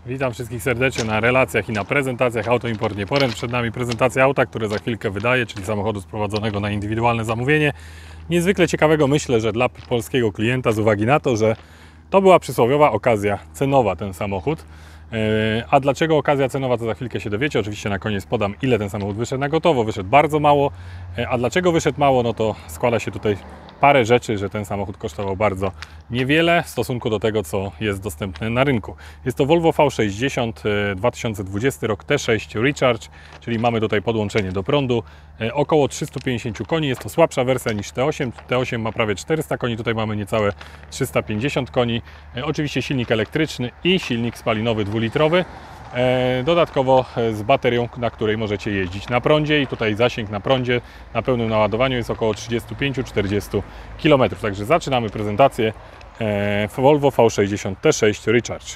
Witam wszystkich serdecznie na relacjach i na prezentacjach Auto Import Nieporęcz. Przed nami prezentacja auta, które za chwilkę wydaję, czyli samochodu sprowadzonego na indywidualne zamówienie. Niezwykle ciekawego, myślę, że dla polskiego klienta, z uwagi na to, że to była przysłowiowa okazja cenowa ten samochód. A dlaczego okazja cenowa, to za chwilkę się dowiecie. Oczywiście na koniec podam, ile ten samochód wyszedł na gotowo. Wyszedł bardzo mało. A dlaczego wyszedł mało? No to składa się tutaj parę rzeczy, że ten samochód kosztował bardzo niewiele w stosunku do tego, co jest dostępne na rynku. Jest to Volvo V60 2020 rok T6 Recharge, czyli mamy tutaj podłączenie do prądu, około 350 koni. Jest to słabsza wersja niż T8. T8 ma prawie 400 koni, tutaj mamy niecałe 350 koni. Oczywiście silnik elektryczny i silnik spalinowy dwulitrowy. Dodatkowo z baterią, na której możecie jeździć na prądzie, i tutaj zasięg na prądzie na pełnym naładowaniu jest około 35-40 km. Także zaczynamy prezentację Volvo V60 T6 Recharge.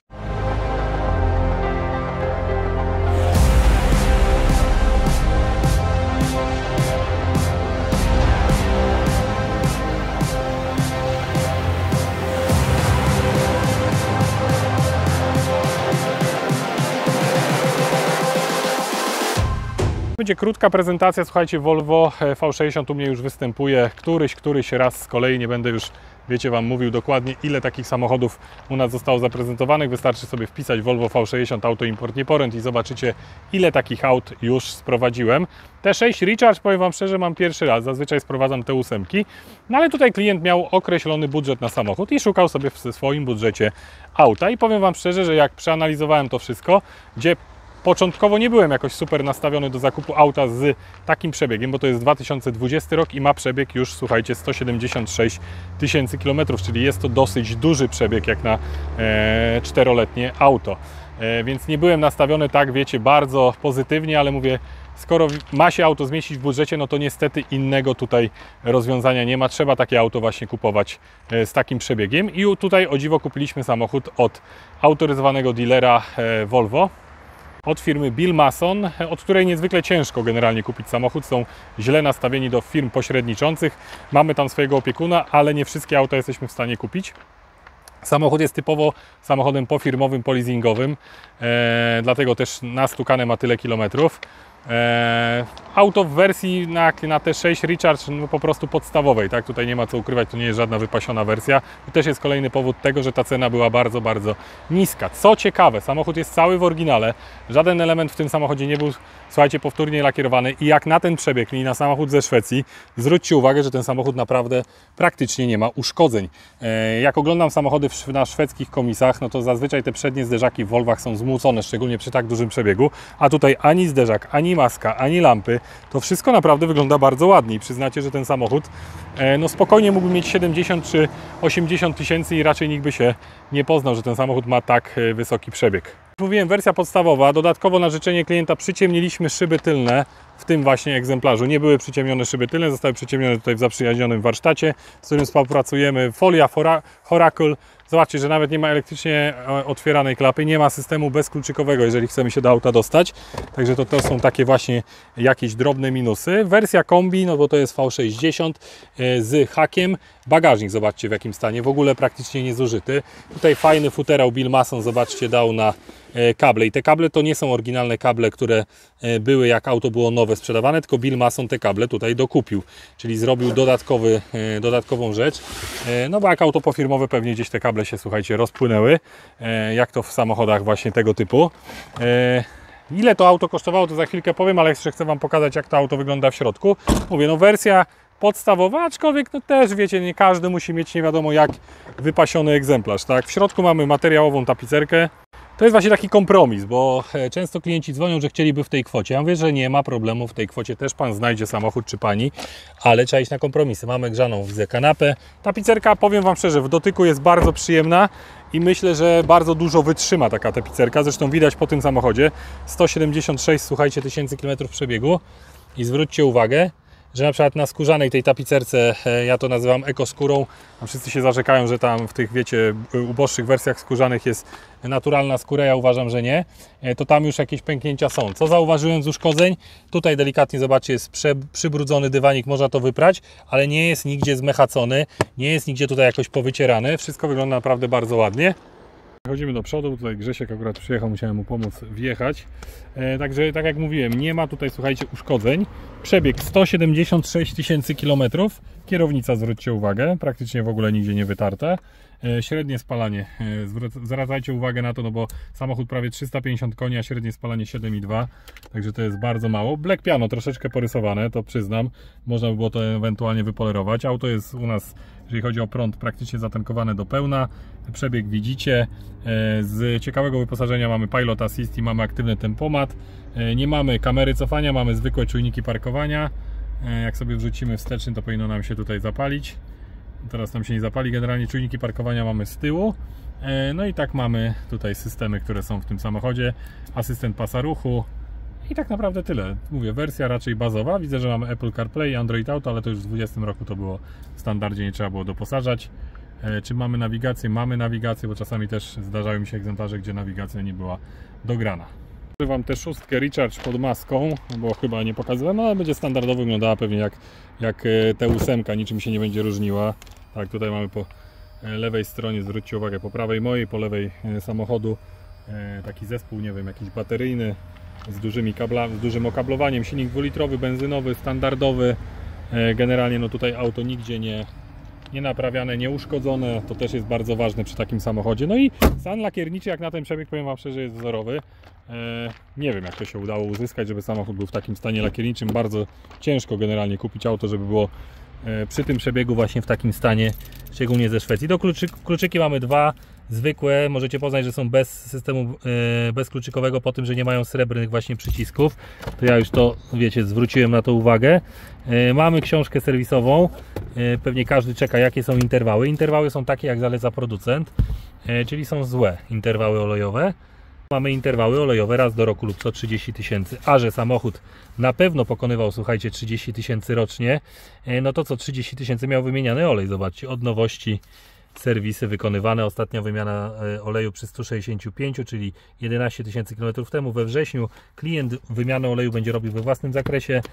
Będzie krótka prezentacja. Słuchajcie, Volvo V60 u mnie już występuje któryś raz z kolei. Nie będę już, wiecie, Wam mówił dokładnie, ile takich samochodów u nas zostało zaprezentowanych. Wystarczy sobie wpisać Volvo V60 Auto Import Nieporęcz i zobaczycie, ile takich aut już sprowadziłem. T6 Recharge, powiem Wam szczerze, mam pierwszy raz. Zazwyczaj sprowadzam T8. No ale tutaj klient miał określony budżet na samochód i szukał sobie w swoim budżecie auta. I powiem Wam szczerze, że jak przeanalizowałem to wszystko, gdzie początkowo nie byłem jakoś super nastawiony do zakupu auta z takim przebiegiem, bo to jest 2020 rok i ma przebieg już, słuchajcie, 176 tysięcy kilometrów, czyli jest to dosyć duży przebieg jak na czteroletnie auto. Więc nie byłem nastawiony tak, wiecie, bardzo pozytywnie, ale mówię, skoro ma się auto zmieścić w budżecie, no to niestety innego tutaj rozwiązania nie ma. Trzeba takie auto właśnie kupować z takim przebiegiem. I tutaj o dziwo kupiliśmy samochód od autoryzowanego dealera Volvo, od firmy Bill Mason, od której niezwykle ciężko generalnie kupić samochód. Są źle nastawieni do firm pośredniczących. Mamy tam swojego opiekuna, ale nie wszystkie auta jesteśmy w stanie kupić. Samochód jest typowo samochodem pofirmowym, poleasingowym, dlatego też nastukane ma tyle kilometrów. Auto w wersji na T6 Recharge, no po prostu podstawowej, tak? Tutaj nie ma co ukrywać, to nie jest żadna wypasiona wersja. I też jest kolejny powód tego, że ta cena była bardzo, bardzo niska. Co ciekawe, samochód jest cały w oryginale, żaden element w tym samochodzie nie był, słuchajcie, powtórnie lakierowany i jak na ten przebieg i na samochód ze Szwecji, zwróćcie uwagę, że ten samochód naprawdę praktycznie nie ma uszkodzeń. Jak oglądam samochody na szwedzkich komisach, no to zazwyczaj te przednie zderzaki w Volvach są zmłócone, szczególnie przy tak dużym przebiegu, a tutaj ani zderzak, ani maska, ani lampy, to wszystko naprawdę wygląda bardzo ładnie i przyznacie, że ten samochód no spokojnie mógłby mieć 70 czy 80 tysięcy i raczej nikt by się nie poznał, że ten samochód ma tak wysoki przebieg. Mówiłem, wersja podstawowa. Dodatkowo na życzenie klienta przyciemniliśmy szyby tylne w tym właśnie egzemplarzu. Nie były przyciemnione szyby tylne, zostały przyciemnione tutaj w zaprzyjaźnionym warsztacie, z którym współpracujemy. Folia Horacle. Zobaczcie, że nawet nie ma elektrycznie otwieranej klapy, nie ma systemu bezkluczykowego, jeżeli chcemy się do auta dostać. Także to są takie właśnie jakieś drobne minusy. Wersja kombi, no bo to jest V60 z hakiem. Bagażnik, zobaczcie w jakim stanie, w ogóle praktycznie niezużyty. Tutaj fajny futerał Bill Mason, zobaczcie, dał na kable. I te kable to nie są oryginalne kable, które były jak auto było nowe sprzedawane, tylko Bill Mason te kable tutaj dokupił. Czyli zrobił dodatkową rzecz. No bo jak auto pofirmowe pewnie gdzieś te kable się, słuchajcie, rozpłynęły. Jak to w samochodach właśnie tego typu. Ile to auto kosztowało, to za chwilkę powiem, ale jeszcze chcę Wam pokazać, jak to auto wygląda w środku. Mówię, no wersja podstawowa, aczkolwiek no też wiecie, nie każdy musi mieć nie wiadomo jak wypasiony egzemplarz, tak? W środku mamy materiałową tapicerkę. To jest właśnie taki kompromis, bo często klienci dzwonią, że chcieliby w tej kwocie. Ja mówię, że nie ma problemu, w tej kwocie też Pan znajdzie samochód czy Pani, ale trzeba iść na kompromisy. Mamy grzaną, widzę, kanapę. Tapicerka, powiem Wam szczerze, w dotyku jest bardzo przyjemna i myślę, że bardzo dużo wytrzyma taka tapicerka. Zresztą widać po tym samochodzie 176, słuchajcie, tysięcy kilometrów przebiegu i zwróćcie uwagę, że na przykład na skórzanej tej tapicerce, ja to nazywam ekoskórą, a wszyscy się zarzekają, że tam w tych, wiecie, uboższych wersjach skórzanych jest naturalna skóra, ja uważam, że nie, to tam już jakieś pęknięcia są. Co zauważyłem z uszkodzeń? Tutaj delikatnie, zobaczcie, jest przybrudzony dywanik, można to wyprać, ale nie jest nigdzie zmechacony, nie jest nigdzie tutaj jakoś powycierany, wszystko wygląda naprawdę bardzo ładnie. Chodzimy do przodu, tutaj Grzesiek akurat przyjechał, musiałem mu pomóc wjechać. Także tak jak mówiłem, nie ma tutaj, słuchajcie, uszkodzeń. Przebieg 176 000 km. Kierownica, zwróćcie uwagę, praktycznie w ogóle nigdzie nie wytarte. Średnie spalanie, zwracajcie uwagę na to, no bo samochód prawie 350 koni, a średnie spalanie 7,2, także to jest bardzo mało. Black piano troszeczkę porysowane, to przyznam, można by było to ewentualnie wypolerować. Auto jest u nas, jeżeli chodzi o prąd, praktycznie zatankowane do pełna. Przebieg widzicie. Z ciekawego wyposażenia mamy Pilot Assist i mamy aktywny tempomat. Nie mamy kamery cofania, mamy zwykłe czujniki parkowania. Jak sobie wrzucimy wsteczny, to powinno nam się tutaj zapalić. Teraz nam się nie zapali. Generalnie czujniki parkowania mamy z tyłu. No i tak mamy tutaj systemy, które są w tym samochodzie. Asystent pasa ruchu. I tak naprawdę tyle. Mówię, wersja raczej bazowa. Widzę, że mamy Apple CarPlay i Android Auto, ale to już w 2020 roku to było w standardzie, nie trzeba było doposażać. Czy mamy nawigację? Mamy nawigację, bo czasami też zdarzały mi się egzemplarze, gdzie nawigacja nie była dograna. Wam tę szóstkę Recharge pod maską, bo chyba nie pokazywałem, ale będzie standardowo wyglądała pewnie jak T8, niczym się nie będzie różniła. Tak, tutaj mamy po lewej stronie, zwróćcie uwagę, po prawej mojej, po lewej samochodu taki zespół, nie wiem, jakiś bateryjny z dużymi kablami, z dużym okablowaniem, silnik 2-litrowy, benzynowy, standardowy. Generalnie no tutaj auto nigdzie nie naprawiane, nie uszkodzone, to też jest bardzo ważne przy takim samochodzie. No i stan lakierniczy, jak na ten przebieg, powiem Wam szczerze, jest wzorowy. Nie wiem, jak to się udało uzyskać, żeby samochód był w takim stanie lakierniczym. Bardzo ciężko generalnie kupić auto, żeby było przy tym przebiegu właśnie w takim stanie, szczególnie ze Szwecji. Do kluczyki mamy dwa zwykłe, możecie poznać, że są bez systemu bezkluczykowego, po tym, że nie mają srebrnych właśnie przycisków. To ja już to, wiecie, zwróciłem na to uwagę. Mamy książkę serwisową, pewnie każdy czeka, jakie są interwały. Interwały są takie, jak zaleca producent, czyli są złe interwały olejowe. Mamy interwały olejowe raz do roku lub co 30 000, a że samochód na pewno pokonywał, słuchajcie, 30 000 rocznie, no to co 30 000 miał wymieniany olej. Zobaczcie, od nowości serwisy wykonywane. Ostatnia wymiana oleju przy 165, czyli 11 000 km temu. We wrześniu klient wymianę oleju będzie robił we własnym zakresie.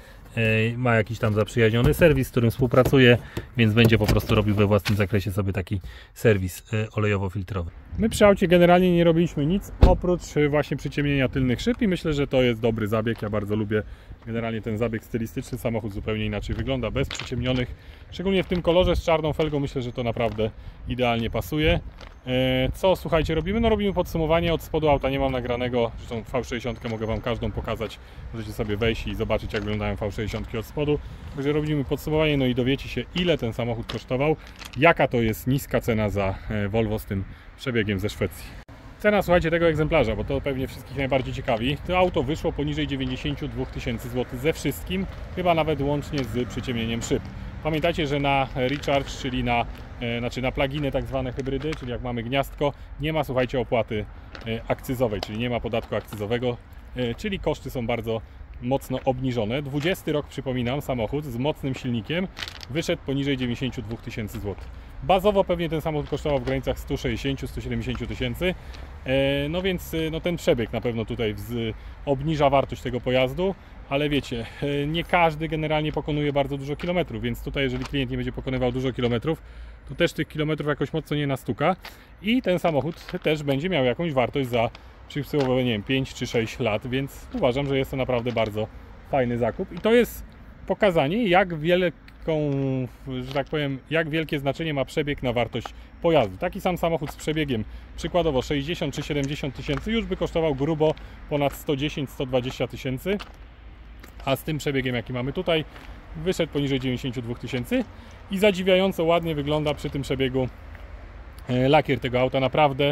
Ma jakiś tam zaprzyjaźniony serwis, z którym współpracuje, więc będzie po prostu robił we własnym zakresie sobie taki serwis olejowo-filtrowy. My przy aucie generalnie nie robiliśmy nic oprócz właśnie przyciemnienia tylnych szyb i myślę, że to jest dobry zabieg. Ja bardzo lubię generalnie ten zabieg stylistyczny. Samochód zupełnie inaczej wygląda, bez przyciemnionych. Szczególnie w tym kolorze z czarną felgą myślę, że to naprawdę idealnie pasuje. Co, słuchajcie, robimy? No robimy podsumowanie od spodu auta, nie mam nagranego, zresztą V60 mogę Wam każdą pokazać, możecie sobie wejść i zobaczyć, jak wyglądają V60 od spodu. Także robimy podsumowanie, no i dowiecie się, ile ten samochód kosztował, jaka to jest niska cena za Volvo z tym przebiegiem ze Szwecji. Cena, słuchajcie, tego egzemplarza, bo to pewnie wszystkich najbardziej ciekawi. To auto wyszło poniżej 92 000 zł ze wszystkim, chyba nawet łącznie z przyciemnieniem szyb. Pamiętajcie, że na Recharge, czyli na pluginy tak zwane hybrydy, czyli jak mamy gniazdko, nie ma, słuchajcie, opłaty akcyzowej, czyli nie ma podatku akcyzowego, czyli koszty są bardzo mocno obniżone. 20 rok, przypominam, samochód z mocnym silnikiem wyszedł poniżej 92 000 zł. Bazowo pewnie ten samochód kosztował w granicach 160-170 tysięcy, no więc no ten przebieg na pewno tutaj obniża wartość tego pojazdu, ale wiecie, nie każdy generalnie pokonuje bardzo dużo kilometrów, więc tutaj jeżeli klient nie będzie pokonywał dużo kilometrów, to też tych kilometrów jakoś mocno nie nastuka i ten samochód też będzie miał jakąś wartość za przykładowo, nie wiem, 5 czy 6 lat, więc uważam, że jest to naprawdę bardzo fajny zakup i to jest pokazanie, jak wielką, że tak powiem, jak wielkie znaczenie ma przebieg na wartość pojazdu. Taki sam samochód z przebiegiem przykładowo 60 czy 70 tysięcy już by kosztował grubo ponad 110-120 tysięcy, a z tym przebiegiem, jaki mamy tutaj, wyszedł poniżej 92 tysięcy i zadziwiająco ładnie wygląda przy tym przebiegu lakier tego auta. Naprawdę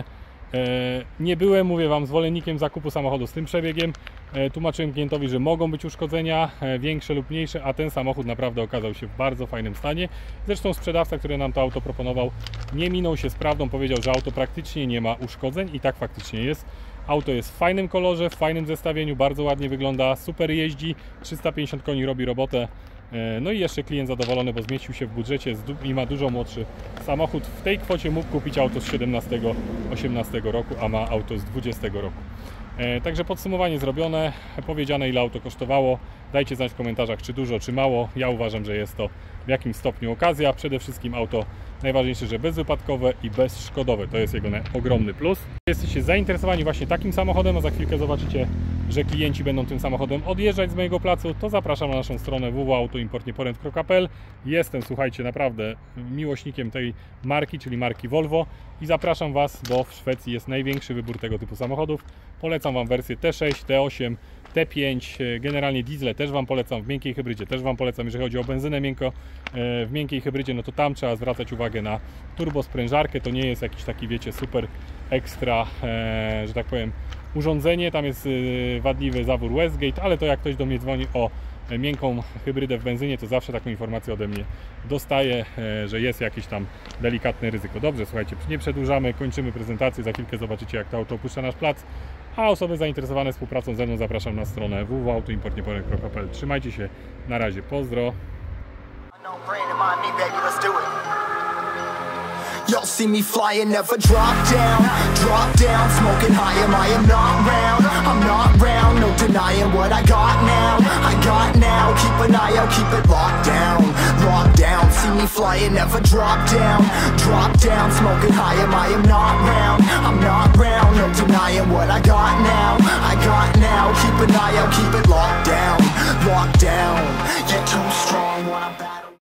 nie byłem, mówię Wam, zwolennikiem zakupu samochodu z tym przebiegiem. Tłumaczyłem klientowi, że mogą być uszkodzenia większe lub mniejsze, a ten samochód naprawdę okazał się w bardzo fajnym stanie. Zresztą sprzedawca, który nam to auto proponował, nie minął się z prawdą, powiedział, że auto praktycznie nie ma uszkodzeń i tak faktycznie jest. Auto jest w fajnym kolorze, w fajnym zestawieniu, bardzo ładnie wygląda, super jeździ, 350 koni robi robotę. No i jeszcze klient zadowolony, bo zmieścił się w budżecie i ma dużo młodszy samochód. W tej kwocie mógł kupić auto z 17-18 roku, a ma auto z 20 roku. Także podsumowanie zrobione, powiedziane ile auto kosztowało. Dajcie znać w komentarzach, czy dużo, czy mało. Ja uważam, że jest to w jakimś stopniu okazja. Przede wszystkim auto najważniejsze, że bezwypadkowe i bezszkodowe. To jest jego ogromny plus. Jesteście zainteresowani właśnie takim samochodem, a za chwilkę zobaczycie, że klienci będą tym samochodem odjeżdżać z mojego placu, to zapraszam na naszą stronę www.autoimportnieporęcz.pl. Jestem, słuchajcie, naprawdę miłośnikiem tej marki, czyli marki Volvo, i zapraszam Was, bo w Szwecji jest największy wybór tego typu samochodów. Polecam Wam wersję T6, T8, T5, generalnie diesle też Wam polecam, w miękkiej hybrydzie też Wam polecam. Jeżeli chodzi o benzynę miękko, w miękkiej hybrydzie, no to tam trzeba zwracać uwagę na turbosprężarkę. To nie jest jakiś taki, wiecie, super ekstra, że tak powiem, urządzenie. Tam jest wadliwy zawór Westgate, ale to jak ktoś do mnie dzwoni o miękką hybrydę w benzynie, to zawsze taką informację ode mnie dostaje, że jest jakieś tam delikatne ryzyko. Dobrze, słuchajcie, nie przedłużamy, kończymy prezentację, za chwilkę zobaczycie, jak to auto opuszcza nasz plac, a osoby zainteresowane współpracą ze mną zapraszam na stronę www.autoimportnieporęcz.pl. Trzymajcie się, na razie, pozdro. Y'all see me flying, never drop down, smoking high, I am not round, I'm not round, no denying what I got now, keep an eye out, keep it locked down, see me flying, never drop down, smoking high, I am not round, I'm not round, no denying what I got now, keep an eye out, keep